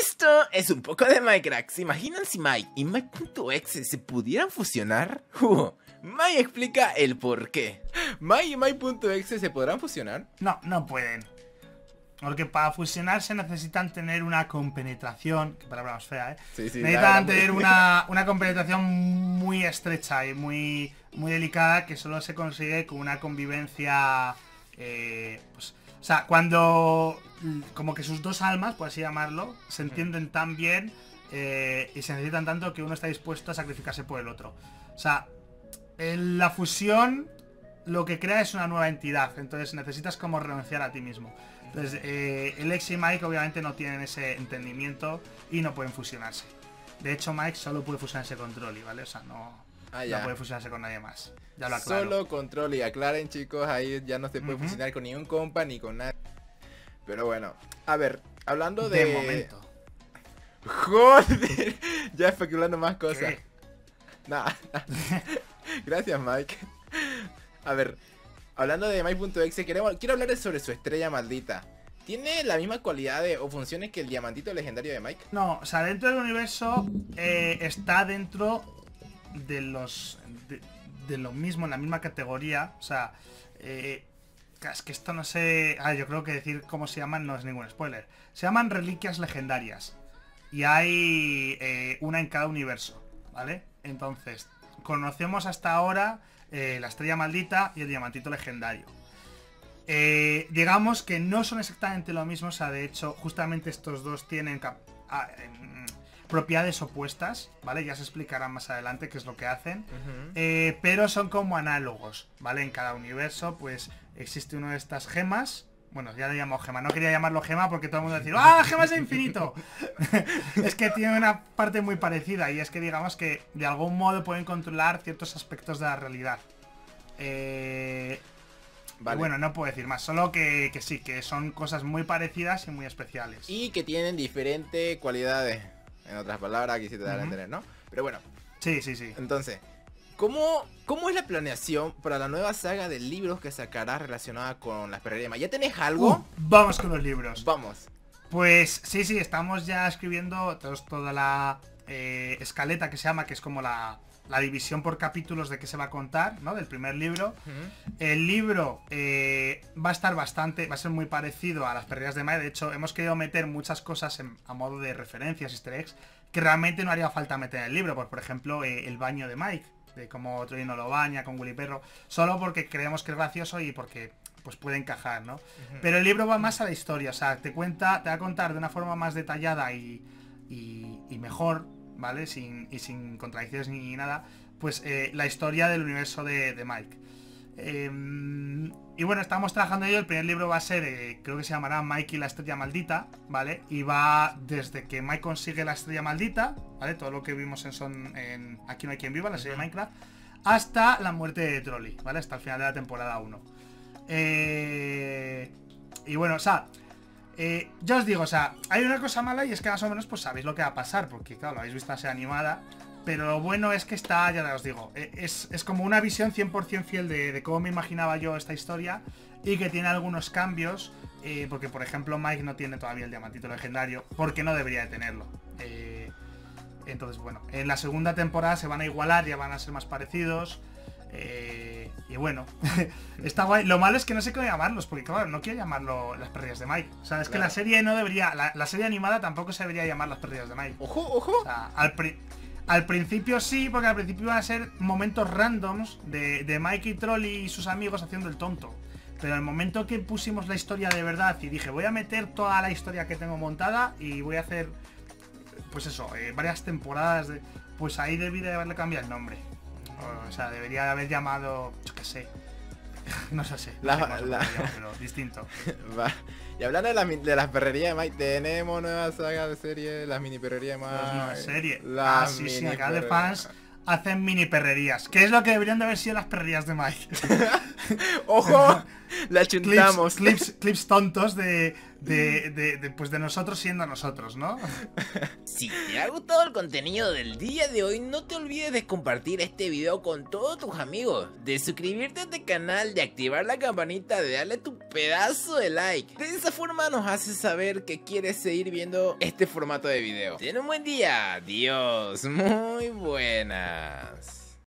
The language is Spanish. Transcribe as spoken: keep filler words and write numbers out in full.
Esto es un poco de Minecraft. ¿Se imaginan si Mike y Mike.exe se pudieran fusionar? Uh, Mike explica el por qué. ¿Mike y Mike.exe se podrán fusionar? No, no pueden. Porque para fusionarse necesitan tener una compenetración, que palabra más fea, ¿eh? Sí, sí, necesitan claro, tener muy... una, una compenetración muy estrecha y muy, muy delicada, que solo se consigue con una convivencia... Eh, pues, o sea, cuando como que sus dos almas, por así llamarlo, se entienden tan bien eh, y se necesitan tanto que uno está dispuesto a sacrificarse por el otro. O sea, en la fusión lo que crea es una nueva entidad, entonces necesitas como renunciar a ti mismo. Entonces, eh, el ex y Mike obviamente no tienen ese entendimiento y no pueden fusionarse. De hecho, Mike solo puede fusionarse con Trolli, ¿vale? O sea, no, ah, no puede fusionarse con nadie más. Ya lo aclaro. Solo con Trolli, aclaren chicos, ahí ya no se puede uh-huh. fusionar con ningún compa ni con nadie. Pero bueno, a ver, hablando de... De momento. Joder, ya especulando más cosas. Nada. Gracias, Mike. A ver, hablando de Mike.exe, quiero, quiero hablar sobre su estrella maldita. ¿Tiene la misma cualidad o funciones que el diamantito legendario de Mike? No, o sea, dentro del universo eh, está dentro de los... De, de lo mismo, en la misma categoría. O sea, eh, es que esto no sé... Ah, yo creo que decir cómo se llaman no es ningún spoiler. Se llaman reliquias legendarias. Y hay eh, una en cada universo, ¿vale? Entonces, conocemos hasta ahora eh, la estrella maldita y el diamantito legendario. Eh, digamos que no son exactamente lo mismo. O sea, de hecho, justamente estos dos tienen cap ah, eh, propiedades opuestas, ¿vale? Ya se explicará más adelante qué es lo que hacen. Uh-huh. eh, pero son como análogos, ¿vale? En cada universo, pues, existe una de estas gemas. Bueno, ya le llamo gema. No quería llamarlo gema porque todo el mundo decía ¡ah, gemas de infinito! Es que tiene una parte muy parecida. Y es que digamos que de algún modo pueden controlar ciertos aspectos de la realidad. Eh... Vale. Bueno, no puedo decir más, solo que, que sí, que son cosas muy parecidas y muy especiales. Y que tienen diferentes cualidades. En otras palabras, aquí sí te da a entender, ¿no? Pero bueno. Sí, sí, sí. Entonces, ¿cómo, ¿cómo es la planeación para la nueva saga de libros que sacará relacionada con las perrerías de Mike? ¿Ya tenés algo? Uh, vamos con los libros. Vamos. Pues sí, sí, estamos ya escribiendo todos, toda la eh, escaleta que se llama, que es como la... la división por capítulos de qué se va a contar, ¿no? Del primer libro. Uh-huh. El libro eh, va a estar bastante, va a ser muy parecido a las perrerías de Mike. De hecho, hemos querido meter muchas cosas en, a modo de referencias, easter eggs, que realmente no haría falta meter en el libro. Pues, por ejemplo, eh, el baño de Mike, de cómo Trolli no lo baña con Willy Perro, solo porque creemos que es gracioso y porque pues puede encajar, ¿no? Uh-huh. Pero el libro va más a la historia, o sea, te cuenta, te va a contar de una forma más detallada y, y, y mejor, ¿vale? Sin, y sin contradicciones ni nada, pues eh, la historia del universo de, de Mike. Eh, y bueno, estamos trabajando en ello. El primer libro va a ser, eh, creo que se llamará Mike y la estrella maldita, ¿vale? Y va desde que Mike consigue la estrella maldita, ¿vale? Todo lo que vimos en, son, en Aquí no hay quien viva, la serie de Minecraft, hasta la muerte de Trolli, ¿vale? Hasta el final de la temporada uno. Eh, y bueno, o sea... Eh, ya os digo, o sea, hay una cosa mala y es que más o menos pues sabéis lo que va a pasar, porque claro, lo habéis visto en la serie animada. Pero lo bueno es que está, ya os digo, es, es como una visión cien por cien fiel de, de cómo me imaginaba yo esta historia. Y que tiene algunos cambios, eh, porque por ejemplo Mike no tiene todavía el diamantito legendario, porque no debería de tenerlo. eh, Entonces bueno, en la segunda temporada se van a igualar, ya van a ser más parecidos. Eh, y bueno, está guay. Lo malo es que no sé cómo llamarlos, porque claro, no quiero llamarlo las perrerías de Mike. O sea, es claro. que la serie no debería, la, la serie animada tampoco se debería llamar las perrerías de Mike. Ojo, ojo. O sea, al, pri al principio sí, porque al principio van a ser momentos randoms de, de Mike y Trolli y sus amigos haciendo el tonto. Pero el momento que pusimos la historia de verdad y dije, voy a meter toda la historia que tengo montada y voy a hacer, pues eso, eh, varias temporadas, de, pues ahí debí de haberle cambiado el nombre. O sea, debería haber llamado, yo qué sé, no sé, sé la, no sé la... llamo, pero distinto. Va. Y hablando de, la, de las perrerías de Mike, tenemos nueva saga de serie, las mini perrerías de Mike. Las nuevas series. Las ah, sí, sí, acá de fans hacen mini perrerías. ¿Qué es lo que deberían de haber sido las perrerías de Mike? ¡Ojo! La clips, chuntamos. clips, clips tontos de, de, de, de, pues de nosotros siendo nosotros, ¿no? Si te ha gustado el contenido del día de hoy, no te olvides de compartir este video con todos tus amigos, de suscribirte a este canal, de activar la campanita, de darle tu pedazo de like. De esa forma nos haces saber que quieres seguir viendo este formato de video. Ten un buen día, adiós, muy buenas.